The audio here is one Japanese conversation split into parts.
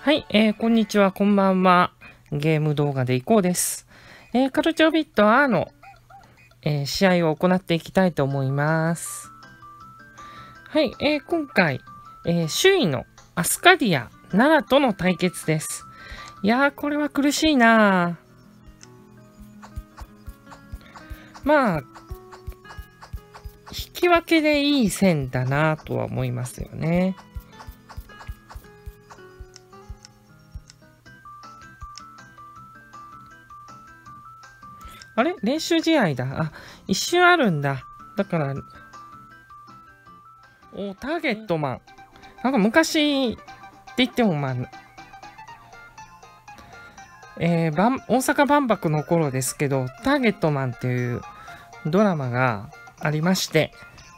はい、こんにちは、こんばんは。ゲーム動画でいこうです。カルチャービット R の、試合を行っていきたいと思います。はい、今回、首位のアスカディア奈良との対決です。いやー、これは苦しいなまあ、引き分けでいい線だなとは思いますよね。あれ練習試合だ。あ、一瞬あるんだ。だから、ターゲットマン。なんか昔って言ってもまあ、大阪万博の頃ですけど、ターゲットマンっていうドラマがありまして、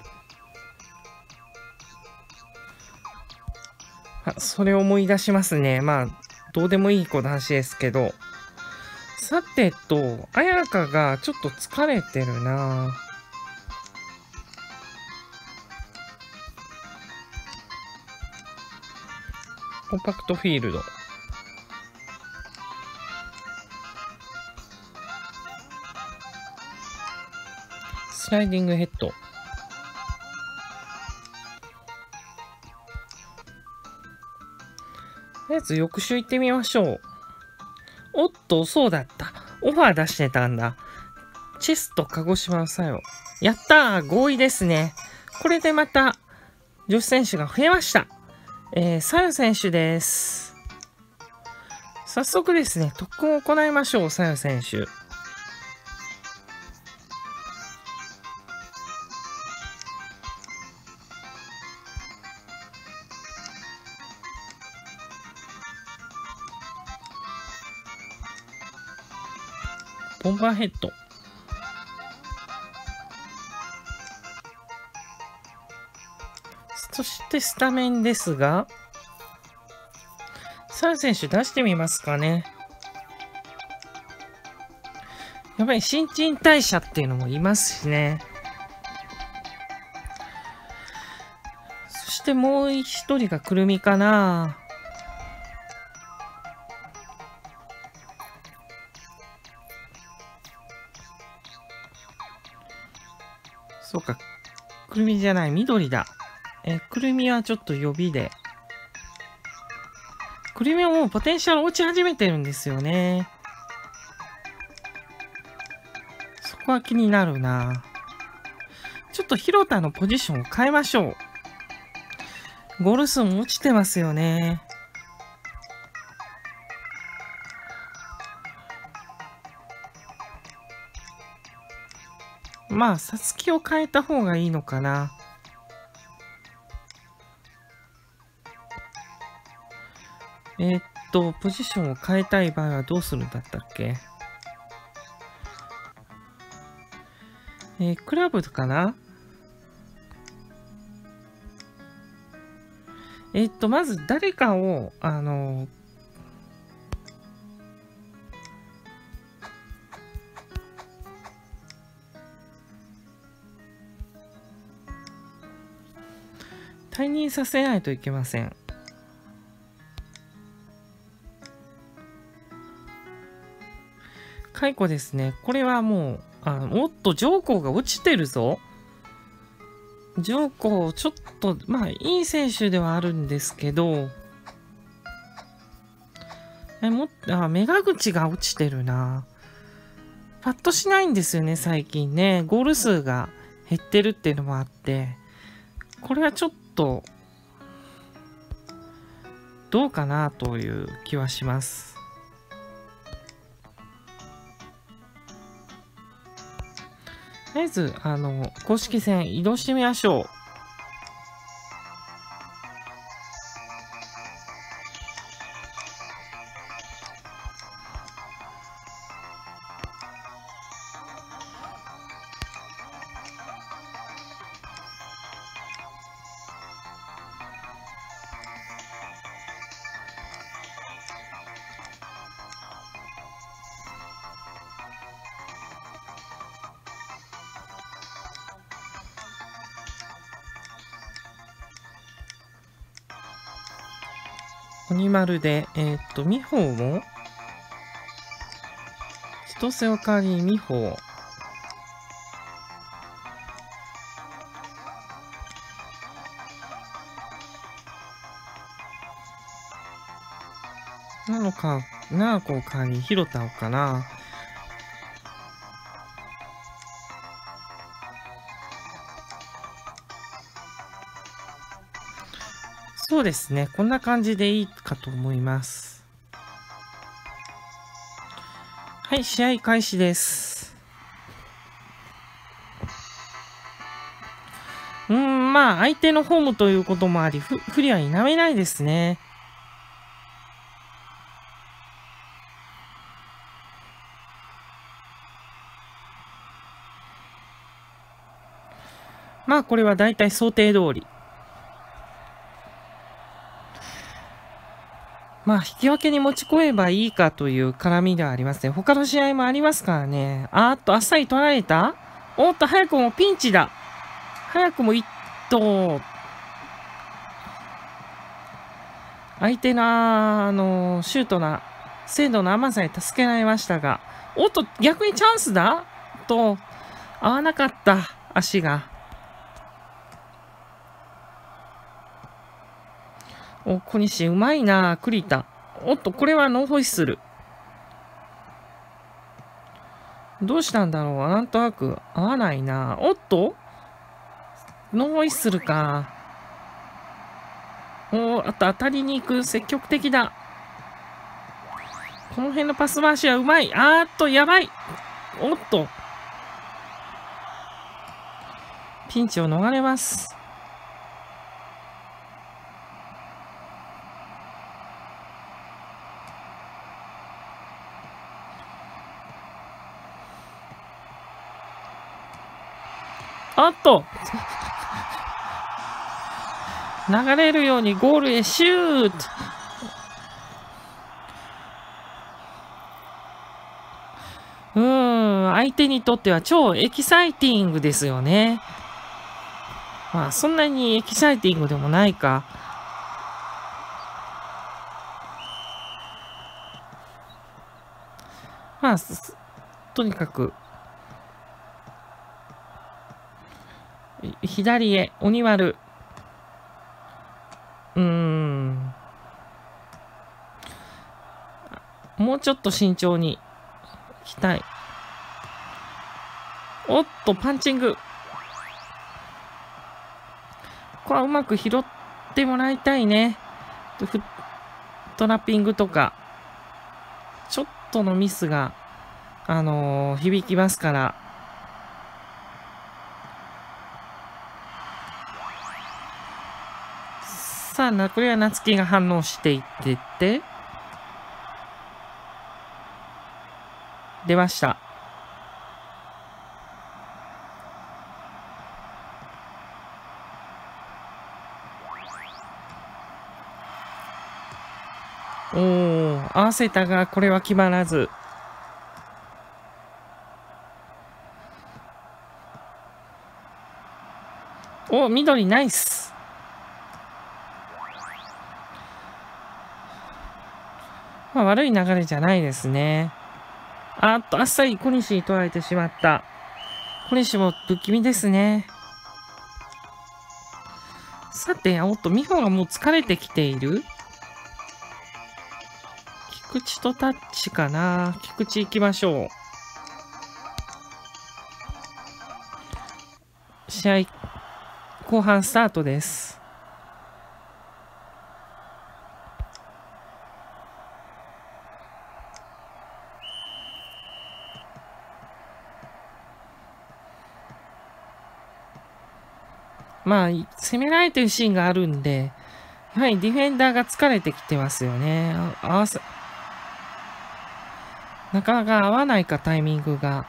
それを思い出しますね。まあ、どうでもいい子の話ですけど。さてと、彩香がちょっと疲れてるな。コンパクトフィールド。スライディングヘッド。とりあえず翌週行ってみましょう。おっと、そうだった。オファー出してたんだ。チェスト鹿児島の作用。やったー、合意ですね。これでまた女子選手が増えました。さよ選手です。早速ですね、特訓を行いましょう、さよ選手。ボンバーヘッド。そしてスタメンですが、サル選手出してみますかね。やっぱり新陳代謝っていうのもいますしね。そしてもう一人がくるみかな。そうか、くるみじゃない、緑だ。くるみはちょっと予備で。くるみはもうポテンシャル落ち始めてるんですよね。そこは気になるな。ちょっと広田のポジションを変えましょう。ゴール数も落ちてますよね。まあ、さつきを変えた方がいいのかな。ポジションを変えたい場合はどうするんだったっけ？クラブかな？まず誰かを、退任させないといけません。解雇ですね。これはもう、おっと、上皇が落ちてるぞ。上皇、ちょっと、まあ、いい選手ではあるんですけど、目が口が落ちてるな。パッとしないんですよね、最近ね。ゴール数が減ってるっていうのもあって、これはちょっと、どうかなという気はします。とりあえず、公式戦移動してみましょう。 鬼丸で、美穂も千歳おかわり美穂。なのか、なあこおかわり広田をかな。そうですね。こんな感じでいいかと思います。はい、試合開始です。まあ、相手のホームということもあり、不利は否めないですね。まあ、これは大体想定通り。まあ、引き分けに持ち込めばいいかという絡みではありますね。他の試合もありますからね。あっと、あっさり取られた。おっと、早くもピンチだ。早くも一投。相手の、シュートな、精度の甘さに助けられましたが。おっと、逆にチャンスだと、合わなかった、足が。お、小西、うまいな、栗田。おっと、これはノーホイッスル。どうしたんだろう、なんとなく合わないな。おっとノーホイッスルか。あと当たりに行く、積極的だ。この辺のパス回しはうまい。やばい。おっと。ピンチを逃れます。流れるようにゴールへシュート。相手にとっては超エキサイティングですよね。まあ、そんなにエキサイティングでもないか。まあ、とにかく、左へ、鬼丸。もうちょっと慎重に行きたい。おっと、パンチング。ここはうまく拾ってもらいたいね。トラッピングとか、ちょっとのミスが、響きますから。さあ、これは夏希が反応していってって、出ました。合わせたが、これは決まらず。緑ナイス。まあ、悪い流れじゃないですね。あっさり小西に取られてしまった。小西も不気味ですね。さて、美穂がもう疲れてきている。菊池とタッチかな。菊池行きましょう。試合、後半スタートです。まあ、攻められてるシーンがあるんで、やはりディフェンダーが疲れてきてますよね。なかなか合わないか、タイミングが。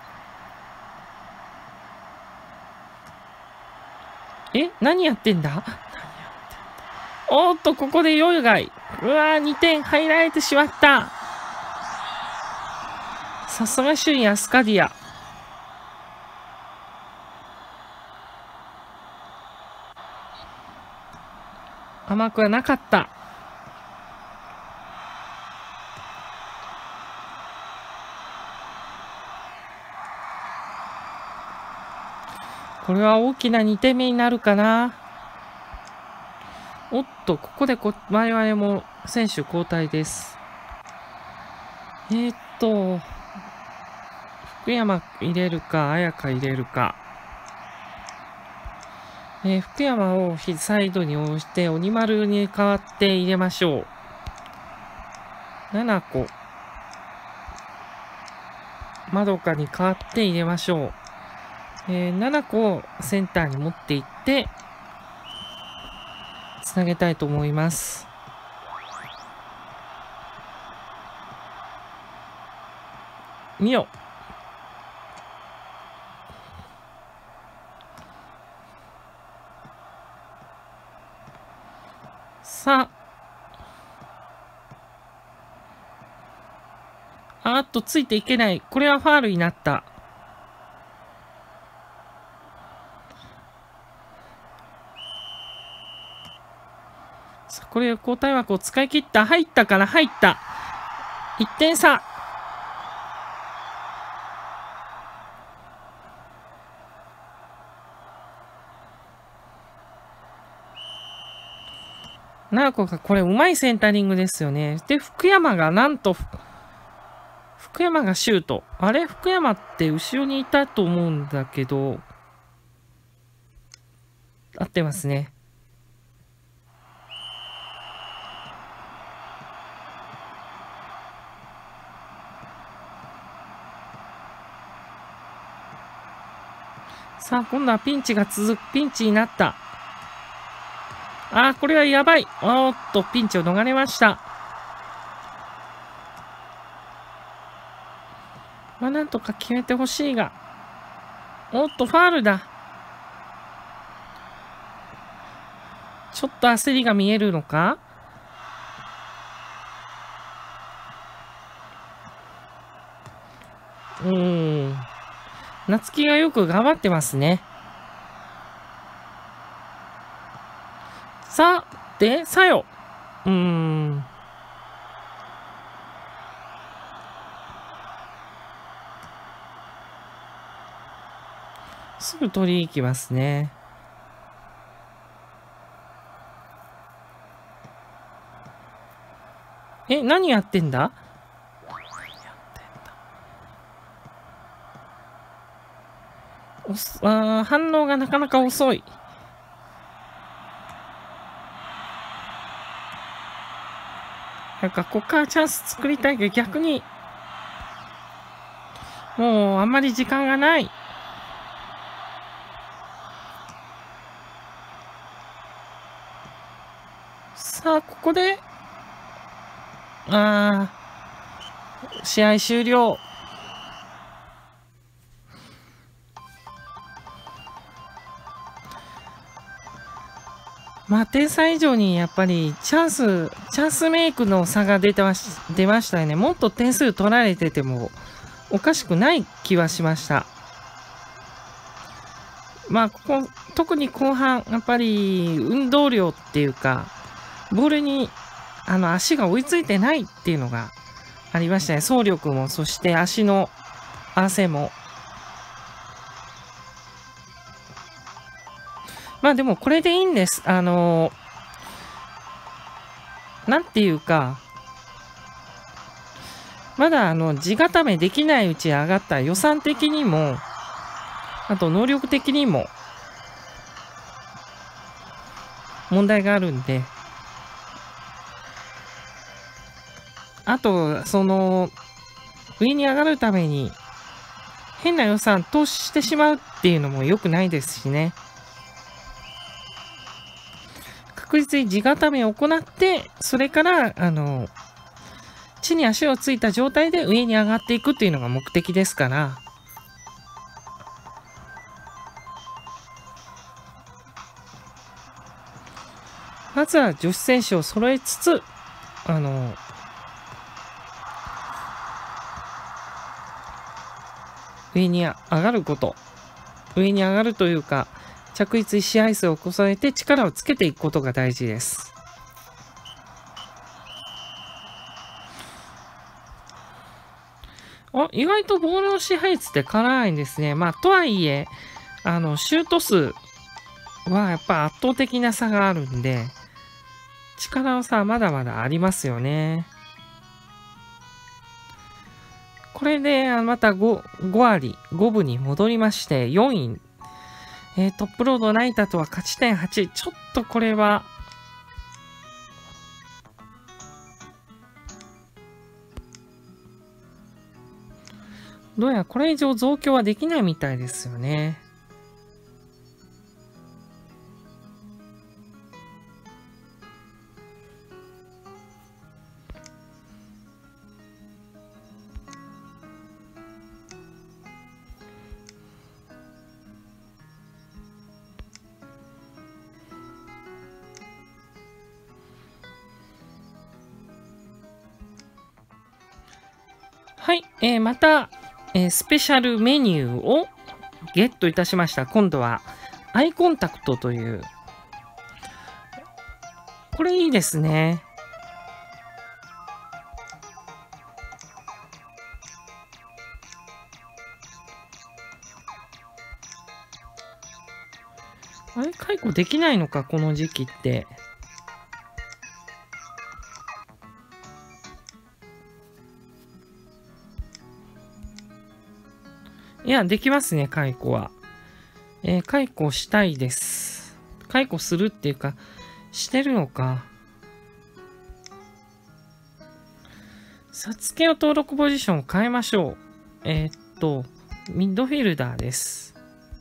何やってんだ。おっと、ここでヨイガイ。うわー、2点入られてしまった。さすが首位アスカディア。甘くはなかった。 これは大きな2点目になるかな。おっと、ここで我々も選手交代です。福山入れるか、綾香入れるか。福山をサイドに押して、鬼丸に代わって入れましょう。7個。まどかに代わって入れましょう。7個をセンターに持っていって、つなげたいと思います。見よ。さあ。ついていけない。これはファールになった。さあ、これ交代枠を使い切った。入ったかな。入った。1点差。なこがこれうまいセンタリングですよね。で、福山がなんと、福山がシュート。あれ福山って後ろにいたと思うんだけど、合ってますね。さあ、今度はピンチになった。これはやばい。ピンチを逃れました。なんとか決めてほしいが。ファールだ。ちょっと焦りが見えるのか？夏希がよく頑張ってますね。さよ。すぐ取り行きますね。何やってんだ？反応がなかなか遅い。なんかここからチャンス作りたいけど逆にもうあんまり時間がない。さあここで試合終了。点差以上にやっぱりチャンスメイクの差が出ましたよね。もっと点数取られててもおかしくない気はしました。ここ特に後半やっぱり運動量っていうかボールに足が追いついてないっていうのがありましたね。走力もそして足の合わせも。でもこれでいいんです。なんていうか、まだ地固めできないうちに上がった予算的にも、あと能力的にも問題があるんで、あと、上に上がるために変な予算投資してしまうっていうのも良くないですしね。確実に地固めを行って、それから、地に足をついた状態で上に上がっていくっていうのが目的ですから。まずは女子選手を揃えつつ、上に上がること。上に上がるというか、着実に試合数を重ねて力をつけていくことが大事です。意外とボールの支配率って変わらないんですね。とはいえ、 シュート数はやっぱ圧倒的な差があるんで、力の差はまだまだありますよね。これでまた 5割、5分に戻りまして、4位。トップロードナイタとは勝ち点8。ちょっとこれは、どうやらこれ以上増強はできないみたいですよね。はい、また、スペシャルメニューをゲットいたしました。今度はアイコンタクトという。これいいですね。あれ、解雇できないのか、この時期って。いや、できますね、解雇は。解雇したいです。解雇するっていうか、してるのか。サツケの登録ポジションを変えましょう。ミッドフィルダーです。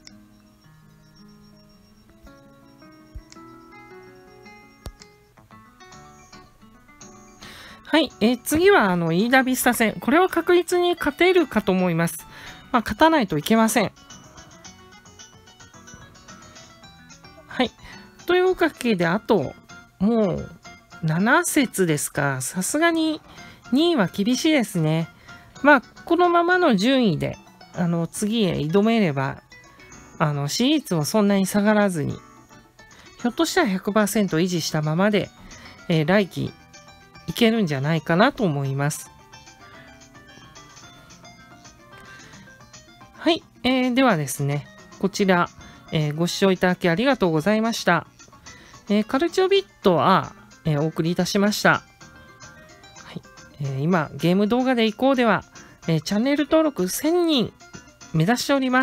はい、次はイーダビスタ戦。これは確実に勝てるかと思います。まあ、勝たないといけません。はい。というわけで、あと、もう、7節ですか。さすがに2位は厳しいですね。まあ、このままの順位で、次へ挑めれば、支持率もそんなに下がらずに、ひょっとしたら 100% 維持したままで、来季いけるんじゃないかなと思います。はい、ではですね、こちら、ご視聴いただきありがとうございました。カルチョビットは、お送りいたしました。はい、今、ゲーム動画でいこうでは、チャンネル登録1000人目指しております。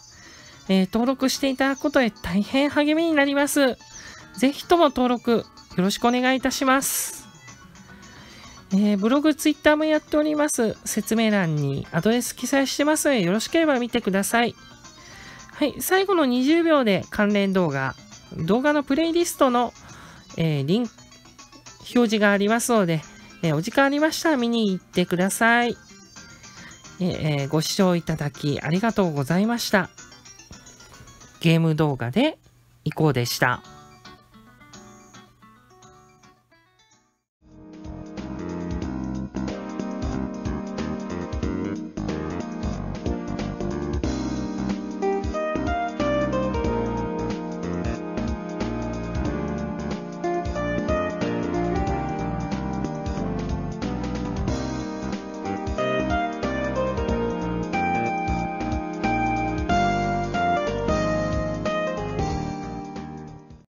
登録していただくことで大変励みになります。ぜひとも登録よろしくお願いいたします。ブログ、ツイッターもやっております。説明欄にアドレス記載してますので、よろしければ見てください。はい、最後の20秒で関連動画のプレイリストの、リンク、表示がありますので、お時間ありましたら見に行ってください。ご視聴いただきありがとうございました。ゲーム動画でいこうでした。